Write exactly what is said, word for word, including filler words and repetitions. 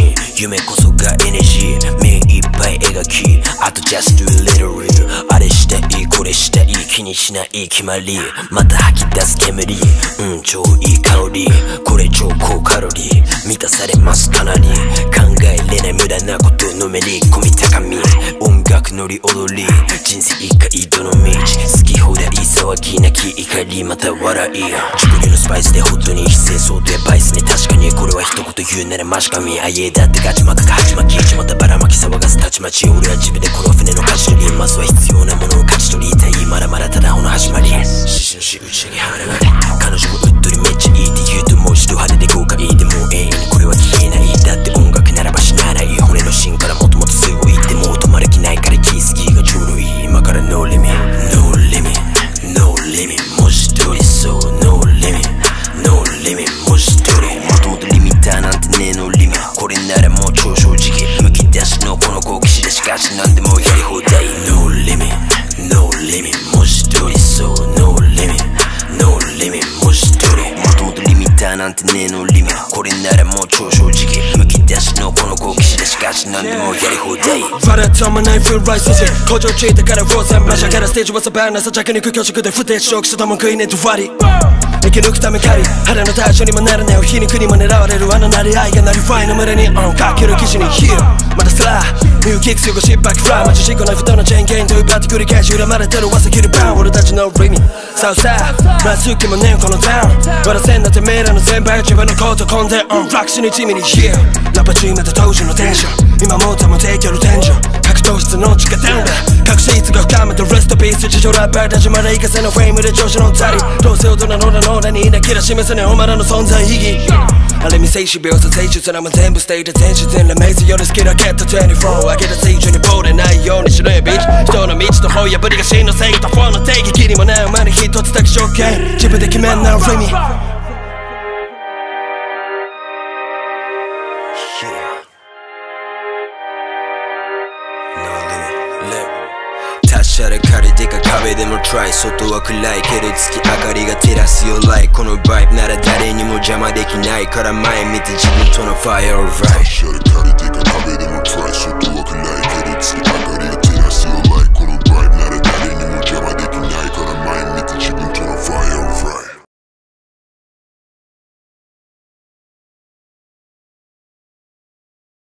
信夢こそがエネジー目いっぱい描きあと just do a little real あれしたいこれしたい気にしない決まりまた吐き出す煙うん超いい香りこれ超高カロリー満たされますかなり考えれない無駄なことのめり込み高み音楽乗り踊り人生一回どの道好き放題騒ぎ泣き怒りまた笑い熟練のスパイスでホットに非正相当やバイスね確かにこれは一言言うならマシカミあいえだってガチマカかハチマキちまたばらまき騒がすたちまち俺は自分でこの船の舵取りまずは必要なものを勝ち取りたいまだまだただほの始まり獅子のしぶち上げ花が彼女もうっとりめっちゃいいって言うともう一度派手で豪快でもう永遠にこれは消えないだって音楽ならば死なない骨の芯からもともとすごいってもう止まる気ないからキースキーがちょうどいい今から No limit No limit No limit 文字通りそう No limit No limit 文字通りもともとリミッターなんてねえのリミこれならもう超正直むき出しのこの好奇心でしかしなんでもやり放題 No limit No limit 文字通りそう No limit No limit 文字通りもともとリミッターなんてねえのリミこれならもう超正直むき出しのこの好奇心でしかしなんでもやり放題バレたまないフルライス工場ついてからフォーゼンマシャからステージはサバンナさ着肉強食で不定食したもん食いねえと割り生き抜くため狩り腹の対象にもならない皮肉にも狙われるあのなり合いがなりファイの群れにオンかける記事にヒーローまたスラーミューキックスよご失敗フラーマジシコナイフとのチェーンゲインというバッティ繰り返し恨まれてる噂切るバン俺たちのリミサウサーまっすぐもねえこのダウン笑せんなてめえらの全部自分のコート込んでオンラックスに地味にヒーラッパチームで当時のテンション今もたも提供の天井格闘室の地下ダウンだ確信が深めたレストピース地上ラッパーたちまで行かせのフェイムで調子乗ったりどうせ大人のらのらに抱きら示せねお前らの存在意義あれ見せし秒差静止それも全部ステイで全自然なメイズより好きだけどにじゅうよん上げた水準にボールないようにしろよビッチ人の道と方破りが真の正義とフォーの定義きりもないお前に一つだけ証券自分で決めんなリミシャレ借りてか壁でもトライ外は暗いけど月明かりが照らすよライこのバイブなら誰にも邪魔できないから前見て自分とのファイアをライ